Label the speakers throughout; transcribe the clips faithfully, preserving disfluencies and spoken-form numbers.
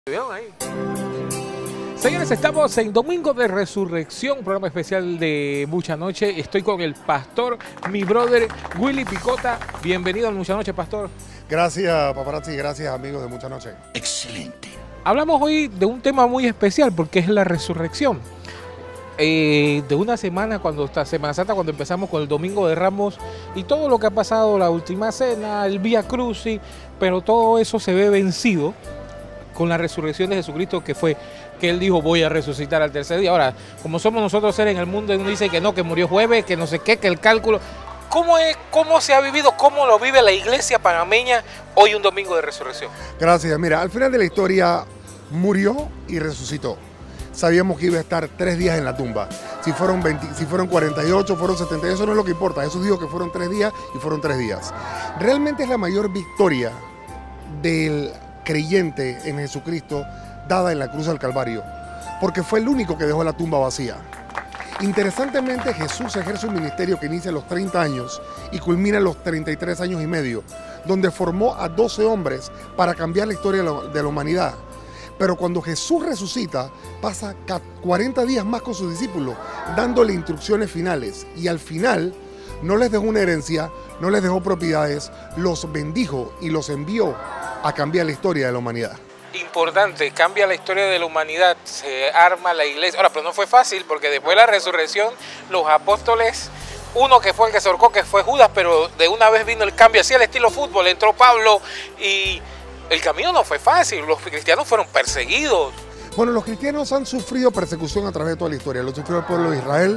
Speaker 1: Ahí. Señores, estamos en Domingo de Resurrección, programa especial de Mucha Noche. Estoy con el pastor, mi brother Willy Picota. Bienvenido a Mucha Noche, pastor.
Speaker 2: Gracias, paparazzi, gracias, amigos de Mucha Noche.
Speaker 3: Excelente.
Speaker 1: Hablamos hoy de un tema muy especial porque es la resurrección. Eh, de una semana, cuando esta Semana Santa, cuando empezamos con el Domingo de Ramos y todo lo que ha pasado, la última cena, el Vía Crucis, pero todo eso se ve vencido con la resurrección de Jesucristo, que fue que Él dijo, voy a resucitar al tercer día. Ahora, como somos nosotros seres en el mundo, uno dice que no, que murió jueves, que no sé qué, que el cálculo. ¿Cómo es, cómo se ha vivido, cómo lo vive la iglesia panameña hoy, un Domingo de Resurrección?
Speaker 2: Gracias. Mira, al final de la historia murió y resucitó. Sabíamos que iba a estar tres días en la tumba. Si fueron, veinte, si fueron cuarenta y ocho, fueron setenta, eso no es lo que importa. Jesús dijo que fueron tres días y fueron tres días. Realmente es la mayor victoria del creyente en Jesucristo dada en la cruz del Calvario, porque fue el único que dejó la tumba vacía. Interesantemente, Jesús ejerce un ministerio que inicia a los treinta años y culmina a los treinta y tres años y medio, donde formó a doce hombres para cambiar la historia de la humanidad. Pero cuando Jesús resucita, pasa cuarenta días más con sus discípulos, dándole instrucciones finales, y al final no les dejó una herencia, no les dejó propiedades, los bendijo y los envió a cambiar la historia de la humanidad.
Speaker 1: Importante, cambia la historia de la humanidad, se arma la iglesia. Ahora, pero no fue fácil, porque después de la resurrección, los apóstoles, uno que fue el que se ahorcó, que fue Judas, pero de una vez vino el cambio, así al estilo fútbol, entró Pablo y el camino no fue fácil, los cristianos fueron perseguidos.
Speaker 2: Bueno, los cristianos han sufrido persecución a través de toda la historia. Lo sufrió el pueblo de Israel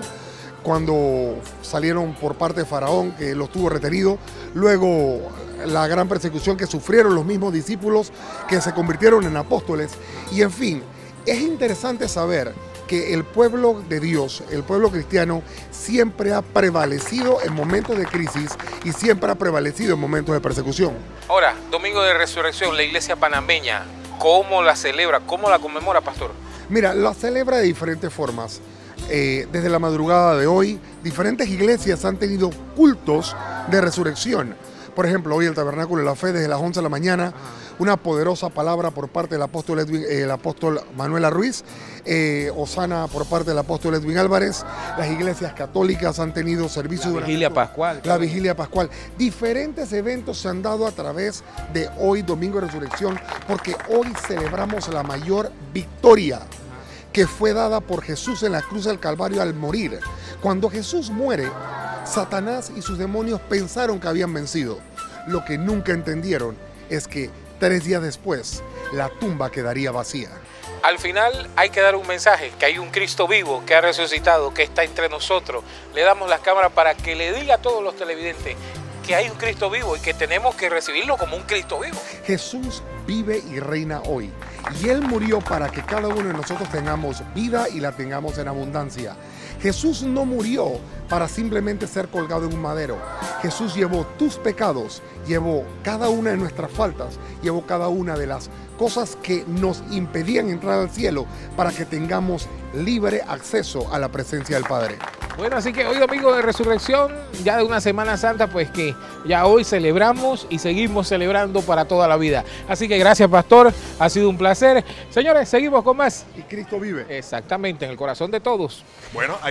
Speaker 2: cuando salieron por parte de Faraón, que los tuvo retenidos. Luego la gran persecución que sufrieron los mismos discípulos que se convirtieron en apóstoles. Y en fin, es interesante saber que el pueblo de Dios, el pueblo cristiano, siempre ha prevalecido en momentos de crisis y siempre ha prevalecido en momentos de persecución.
Speaker 1: Ahora, Domingo de Resurrección, la iglesia panameña, ¿cómo la celebra? ¿Cómo la conmemora, pastor?
Speaker 2: Mira, la celebra de diferentes formas. Eh, desde la madrugada de hoy, diferentes iglesias han tenido cultos de resurrección. Por ejemplo, hoy el Tabernáculo de la Fe desde las once de la mañana, una poderosa palabra por parte del apóstol, Edwin, eh, el apóstol Manuela Ruiz, eh, Osana por parte del apóstol Edwin Álvarez. Las iglesias católicas han tenido servicios
Speaker 1: La vigilia
Speaker 2: durante,
Speaker 1: pascual.
Speaker 2: La vigilia pascual. Diferentes eventos se han dado a través de hoy, Domingo de Resurrección, porque hoy celebramos la mayor victoria que fue dada por Jesús en la cruz del Calvario al morir. Cuando Jesús muere, Satanás y sus demonios pensaron que habían vencido. Lo que nunca entendieron es que tres días después la tumba quedaría vacía.
Speaker 1: Al final hay que dar un mensaje, que hay un Cristo vivo, que ha resucitado, que está entre nosotros. Le damos las cámaras para que le diga a todos los televidentes que hay un Cristo vivo y que tenemos que recibirlo como un Cristo vivo.
Speaker 2: Jesús vive y reina hoy. Y Él murió para que cada uno de nosotros tengamos vida y la tengamos en abundancia. Jesús no murió para simplemente ser colgado en un madero. Jesús llevó tus pecados, llevó cada una de nuestras faltas, llevó cada una de las cosas que nos impedían entrar al cielo para que tengamos libre acceso a la presencia del Padre.
Speaker 1: Bueno, así que hoy Domingo de Resurrección, ya de una Semana Santa, pues que ya hoy celebramos y seguimos celebrando para toda la vida. Así que gracias, pastor, ha sido un placer. Señores, seguimos con más.
Speaker 2: Y Cristo vive.
Speaker 1: Exactamente, en el corazón de todos.
Speaker 3: Bueno,